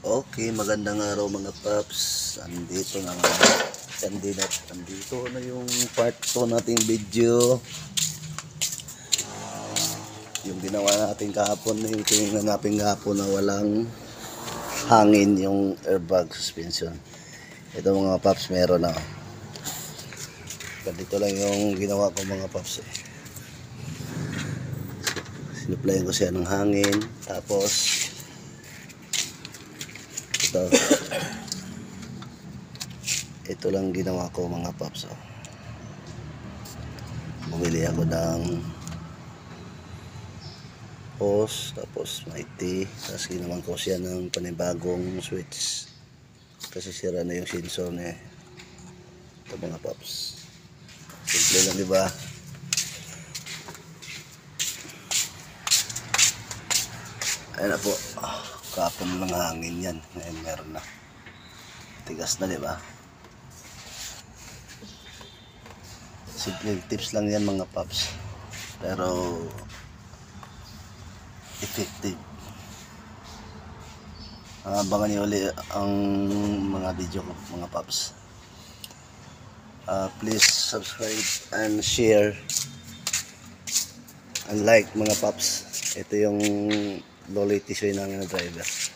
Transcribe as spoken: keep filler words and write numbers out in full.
Okay, magandang araw mga paps. Andito na nga. Andito, andito na yung part two nating video. Yung ginawa natin kahapon, yung tinignan natin kahapon na walang hangin yung airbag suspension. Ito mga paps, meron na. Ganito lang yung ginawa ko mga paps eh. Sinuplayan ko siya ng hangin. Tapos ito ito lang ginawa ko mga paps oh. Bumili ako ng hose, tapos maiti, tapos ginawan ko siya ng panibagong switch kasi sira na yung sensor niya. Ito mga paps, simple lang diba? Ayan na po, oh, kapon lang hangin yan. Ngayon meron na, tigas na diba? Simple tips lang yan mga paps, pero effective. Abangan niyo ulit ang mga video ko mga paps. Uh, please subscribe and share and like mga paps. Ito yung lowly tissue namin na driver.